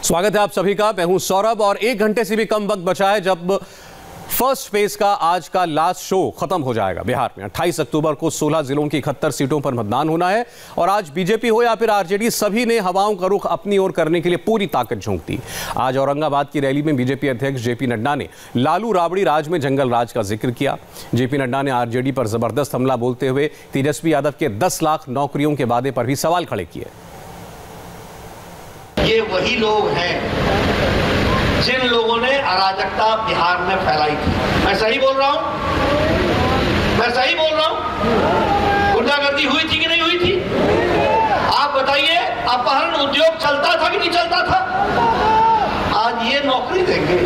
स्वागत है आप सभी का। मैं हूं सौरभ और 1 घंटे से भी कम वक्त बचा है जब फर्स्ट फेज का आज का लास्ट शो खत्म हो जाएगा। बिहार में 28 अक्टूबर को 16 जिलों की 71 सीटों पर मतदान होना है और आज बीजेपी हो या फिर आरजेडी, सभी ने हवाओं का रुख अपनी ओर करने के लिए पूरी ताकत झोंक दी। आज औरंगाबाद की रैली में बीजेपी अध्यक्ष जेपी नड्डा ने लालू राबड़ी राज में जंगल राज का जिक्र किया। जेपी नड्डा ने आरजेडी पर जबरदस्त हमला बोलते हुए तेजस्वी यादव के 10 लाख नौकरियों के वादे पर भी सवाल खड़े किए। ये वही लोग हैं जिन लोगों ने अराजकता बिहार में फैलाई थी। मैं सही बोल रहा हूं? मैं सही बोल रहा हूं? गुंडागर्दी हुई थी कि नहीं हुई थी? आप बताइए, अपहरण उद्योग चलता था कि नहीं चलता था? आज ये नौकरी देंगे।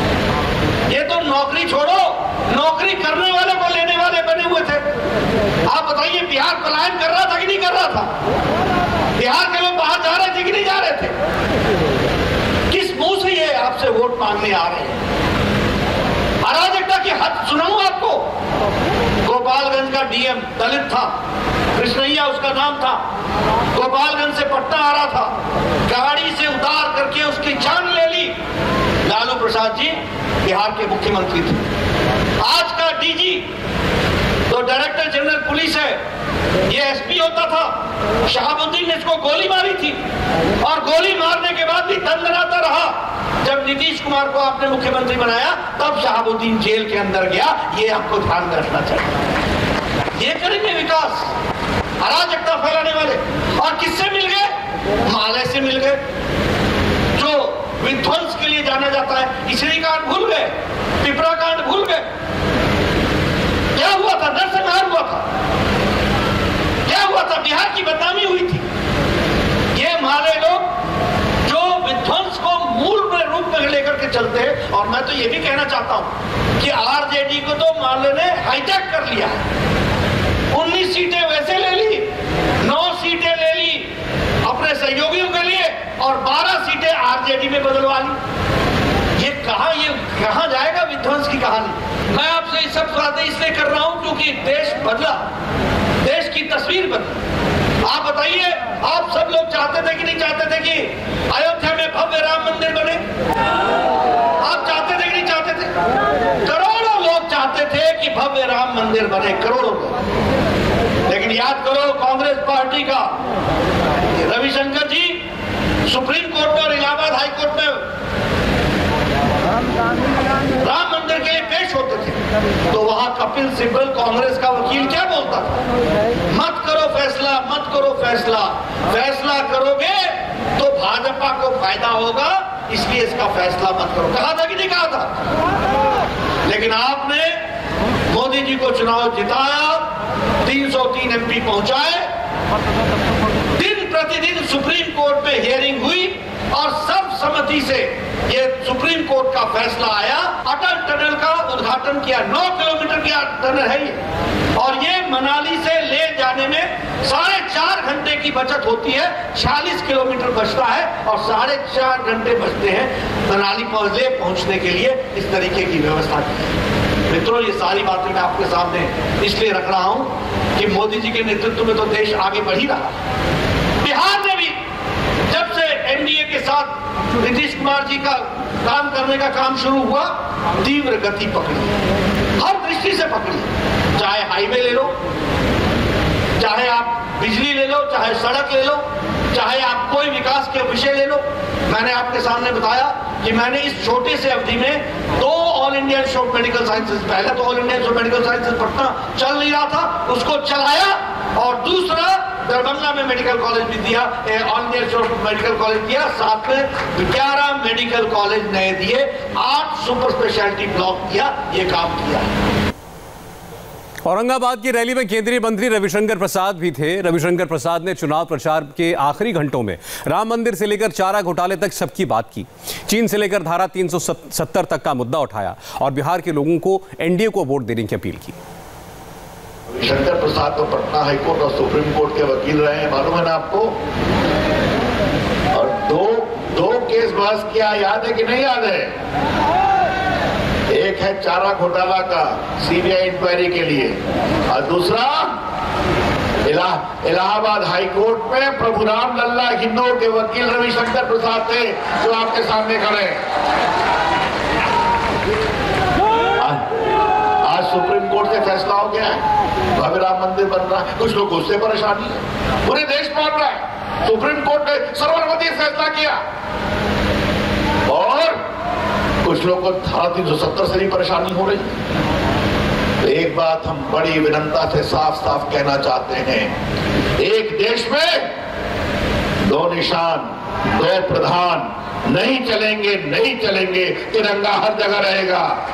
ये तो नौकरी छोड़ो, नौकरी करने वाले को लेने वाले बने हुए थे। आप बताइए, बिहार पलायन कर रहा था कि नहीं कर रहा था? बिहार के लोग बाहर जा रहे थे कि नहीं जा रहे थे? किस मुंह से ये आपसे वोट मांगने आ रहे हैं? अराजकता की हद सुनाऊं आपको। गोपालगंज का डीएम दलित था, कृष्णैया उसका नाम था। गोपालगंज से पटना आ रहा था, गाड़ी से उतार करके उसकी जान ले ली। लालू प्रसाद जी बिहार के मुख्यमंत्री थे। आज का डीजी तो डायरेक्टर जनरल पुलिस है, ये एसपी होता था। शहाबुद्दीन ने इसको गोली मारी थी और गोली मारने के बाद भी दंडनाता रहा। जब नीतीश कुमार को आपने मुख्यमंत्री बनाया तब शहाबुद्दीन जेल के अंदर गया। ये आपको ध्यान में रखना चाहिए। ये करेंगे विकास, अराजकता फैलाने वाले। और किससे मिल गए? माले से मिल गए, जो विध्वंस के लिए जाना जाता है। इसरी कांड भूल गए, पिपरा कांड भूल गए। क्या हुआ था? नरसंहार हुआ था। क्या हुआ था? बिहार की बदनामी हुई थी। ये माले लोग जो विध्वंस को मूल रूप में लेकर के चलते हैं। और मैं तो ये भी कहना चाहता हूं कि आरजेडी को तो माले ने हाईजैक कर लिया। 19 सीटें वैसे ले ली, 9 सीटें ले ली अपने सहयोगियों के लिए और 12 सीटें आरजेडी में बदलवा ली। ये कहां जाएगा विध्वंस की कहानी? मैं आपसे ये सब बातें इसलिए कर रहा हूं क्योंकि देश बदला, देश की तस्वीर बदली। आप बताइए, आप सब लोग चाहते थे कि नहीं चाहते थे कि अयोध्या में भव्य राम मंदिर बने? आप चाहते थे कि नहीं चाहते थे? करोड़ों लोग चाहते थे कि भव्य राम मंदिर बने, करोड़ों लोग। लेकिन याद करो, कांग्रेस पार्टी का रविशंकर जी सुप्रीम कोर्ट में और इलाहाबाद हाई कोर्ट में राम मंदिर के लिए पेश होते थे, तो वहां कपिल सिब्बल कांग्रेस का वकील क्या बोलता था? मत करो फैसला, मत करो फैसला। फैसला करोगे तो भाजपा को फायदा होगा, इसलिए इसका फैसला मत करो। कहा था कि नहीं कहा था? लेकिन आपने मोदी जी को चुनाव जिताया, 303 एमपी पहुंचाए, दिन प्रतिदिन सुप्रीम कोर्ट में हियरिंग हुई और सर्वसम्मति से ये सुप्रीम कोर्ट का फैसला आया। अटल टनल का उद्घाटन किया। 9 किलोमीटर की टनल है ये, और ये मनाली से ले जाने में 4.5 घंटे की बचत होती है। 46 किलोमीटर बचता है और 4.5 घंटे बचते हैं मनाली पहुंचने के लिए। इस तरीके की व्यवस्था की। मित्रों, ये सारी बातें मैं आपके सामने इसलिए रख रहा हूं कि मोदी जी के नेतृत्व में तो देश आगे बढ़ ही रहा। बिहार ने भी जब से एनडीए के साथ नीतीश कुमार जी का काम करने का काम शुरू हुआ, तीव्र गति पकड़ी, हर दृष्टि से पकड़ी। चाहे हाईवे ले लो, चाहे आप बिजली ले लो, चाहे सड़क ले लो, चाहे आप कोई विकास के विषय ले लो। मैंने आपके सामने बताया कि मैंने इस छोटे से अवधि में 2 All India Institute of Medical Sciences, पहले तो All India Institute of Medical Sciences Patna चल नहीं रहा था, उसको चलाया, और दूसरा दरभंगा में मेडिकल कॉलेज भी दिया, All India Institute of Medical College दिया, साथ में 11 मेडिकल कॉलेज नए दिए, 8 सुपर स्पेशलिटी ब्लॉक दिया। ये काम किया। औरंगाबाद की रैली में केंद्रीय मंत्री रविशंकर प्रसाद भी थे। रविशंकर प्रसाद ने चुनाव प्रचार के आखिरी घंटों में राम मंदिर से लेकर चारा घोटाले तक सबकी बात की। चीन से लेकर धारा 370 तक का मुद्दा उठाया और बिहार के लोगों को एनडीए को वोट देने की अपील की। रविशंकर प्रसाद तो पटना हाईकोर्ट और सुप्रीम कोर्ट के वकील रहे हैं, मालूम है ना आपको? और दो केस बहस किया, याद है कि नहीं याद है? एक है चारा घोटाला का सीबीआई इंक्वायरी के लिए, और दूसरा इलाहाबाद हाई कोर्ट में प्रभु राम लल्ला हिंदुओं के वकील रविशंकर प्रसाद थे जो आपके सामने खड़े हैं। आज सुप्रीम कोर्ट से फैसला हो गया है, भव्य राम मंदिर बन रहा है। कुछ लोग उससे परेशानी है, पूरे देश मान रहा है। सुप्रीम कोर्ट ने सर्वसम्मति फैसला किया और कुछ लोगों को धारा 370 से भी परेशानी हो रही है। तो एक बात हम बड़ी विनम्रता से साफ साफ कहना चाहते हैं, एक देश में दो निशान, दो प्रधान नहीं चलेंगे, नहीं चलेंगे। तिरंगा हर जगह रहेगा।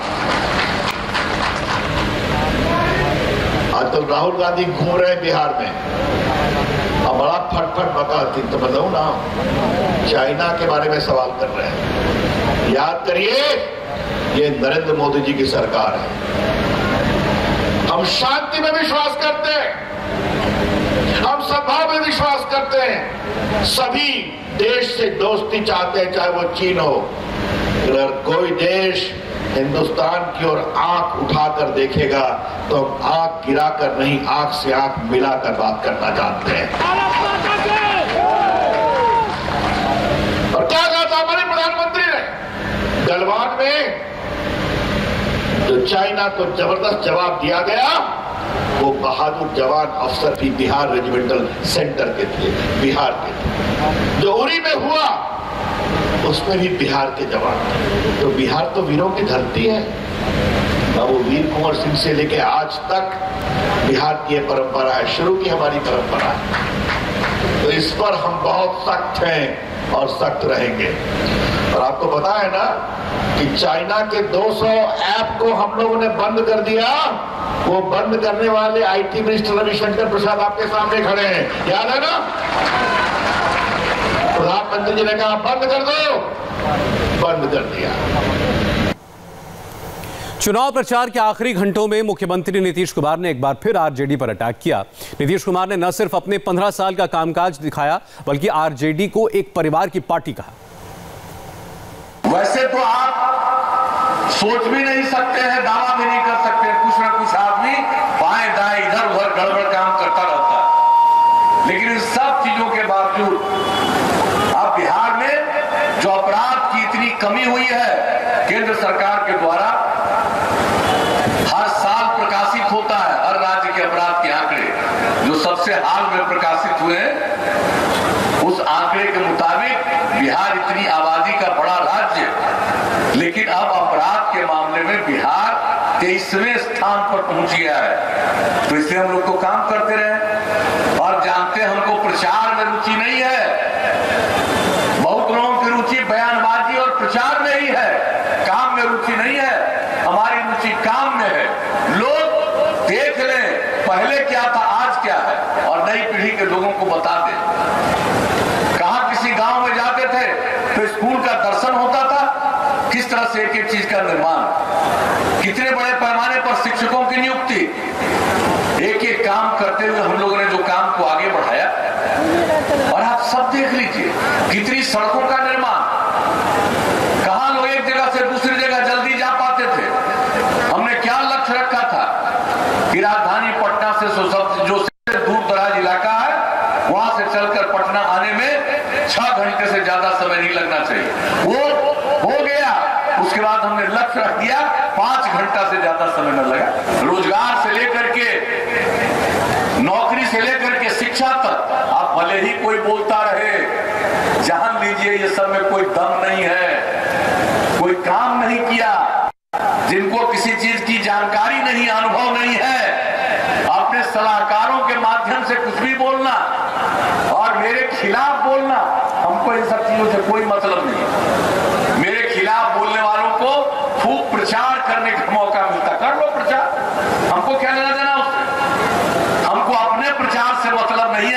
आज तो राहुल गांधी घूम रहे हैं बिहार में और बड़ा फटफट बकाती, तो बताऊं ना, चाइना के बारे में सवाल कर रहे हैं। याद करिए, ये नरेंद्र मोदी जी की सरकार है। हम शांति में विश्वास करते हैं, हम सद्भाव में विश्वास करते हैं। सभी देश से दोस्ती चाहते हैं, चाहे वो चीन हो। अगर कोई देश हिंदुस्तान की ओर आंख उठाकर देखेगा तो हम आंख गिराकर नहीं, आंख से आंख मिलाकर बात करना जानते हैं। और क्या कहा था हमारे प्रधानमंत्री ने गलवान में? जो चाइना को जबरदस्त जवाब दिया गया, वो बहादुर जवान अफसर भी बिहार रेजिमेंटल सेंटर के थे, बिहार के थे। जो उरी में हुआ उसमें भी बिहार के जवान थे। तो बिहार तो वीरों की धरती है। बाबू वीर कुंवर सिंह से लेके आज तक बिहार की ये परंपरा है, शुरू की हमारी परंपरा है। तो इस पर हम बहुत सख्त हैं और सख्त रहेंगे। और आपको पता है ना कि चाइना के 200 ऐप को हम लोगों ने बंद कर दिया। वो बंद करने वाले आईटी मिनिस्टर रविशंकर प्रसाद आपके सामने खड़े हैं, याद है ना? प्रधानमंत्री जी ने कहा बंद कर दो, बंद कर दिया। चुनाव प्रचार के आखिरी घंटों में मुख्यमंत्री नीतीश कुमार ने एक बार फिर आरजेडी पर अटैक किया। नीतीश कुमार ने न सिर्फ अपने 15 साल का कामकाज दिखाया, बल्कि आरजेडी को एक परिवार की पार्टी कहा। वैसे तो आप सोच भी नहीं सकते हैं, दावा भी नहीं कर सकते, कुछ ना कुछ आदमी बाएं दाएं इधर उधर गड़बड़ काम करता रहता है। लेकिन इन सब चीजों के बावजूद अब बिहार में जो अपराध की इतनी कमी हुई है, केंद्र सरकार के द्वारा हर साल प्रकाशित होता है, हर राज्य के अपराध के आंकड़े जो सबसे हाल में प्रकाशित हुए हैं, उस आंकड़े के मुताबिक बिहार इतनी आबादी का बड़ा राज्य, लेकिन अब अपराध के मामले में बिहार 23वें स्थान पर पहुंच गया है। तो इसलिए हम लोग को काम करते रहे और जानते हैं हमको प्रचार में रुचि नहीं है। बहुत लोगों की रुचि बयानबाजी और प्रचार में ही है, काम में रुचि नहीं है। हमारी रुचि काम में है। लोग देख लें पहले क्या था, आज क्या है, और नई पीढ़ी के लोगों को बता दें। कहां किसी गांव में जाते थे तो स्कूल का दर्शन होता था, किस तरह से एक एक चीज का निर्माण, कितने बड़े पैमाने पर शिक्षकों की नियुक्ति, एक एक काम करते हुए हम लोगों ने जो काम को आगे बढ़ाया। और आप सब देख लीजिए कितनी सड़कों का निर्माण, कहां लोग एक जगह से दूसरी जगह जल्दी जा पाते थे। हमने क्या लक्ष्य रखा था कि राजधानी पटना से जो दूर दराज इलाका है, वहां से चलकर पटना आने में 6 घंटे से ज्यादा समय नहीं लगना चाहिए। वो हो गया। उसके बाद हमने लक्ष्य रख दिया 5 घंटा से ज्यादा समय न लगा। रोजगार से लेकर के, नौकरी से लेकर के शिक्षा तक, आप भले ही कोई बोलता रहे, जान लीजिए ये सब में कोई दम नहीं है, कोई काम नहीं किया। जिनको किसी चीज की जानकारी नहीं, अनुभव नहीं है, अपने सलाहकारों के माध्यम से कुछ भी बोलना और मेरे खिलाफ बोलना, हमको इन सब चीजों से कोई मतलब नहीं। मेरे खिलाफ बोलने वालों को खूब प्रचार करने का मौका मिलता, कर लो प्रचार, हमको क्या लेना देना उससे। हमको अपने प्रचार से मतलब नहीं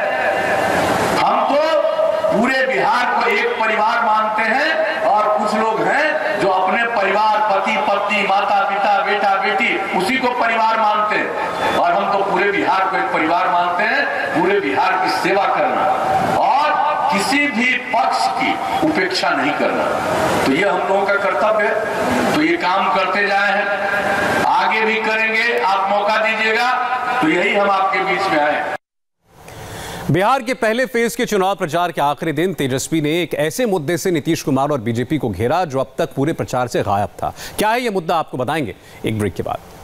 है। हम तो पूरे बिहार को एक परिवार मानते हैं और कुछ लोग हैं जो अपने परिवार, पति पत्नी, माता पिता, बेटा बेटी, उसी को परिवार मानते हैं। और हम तो पूरे बिहार को एक परिवार मानते हैं, पूरे बिहार की सेवा करना और किसी भी पक्ष की उपेक्षा नहीं करना। तो ये हम लोगों का कर्तव्य है। तो ये काम करते जाए हैं, आगे भी करेंगे। आप मौका दीजिएगा तो यही हम आपके बीच में आए। बिहार के पहले फेज के चुनाव प्रचार के आखिरी दिन तेजस्वी ने एक ऐसे मुद्दे से नीतीश कुमार और बीजेपी को घेरा जो अब तक पूरे प्रचार से गायब था। क्या है यह मुद्दा, आपको बताएंगे एक ब्रेक के बाद।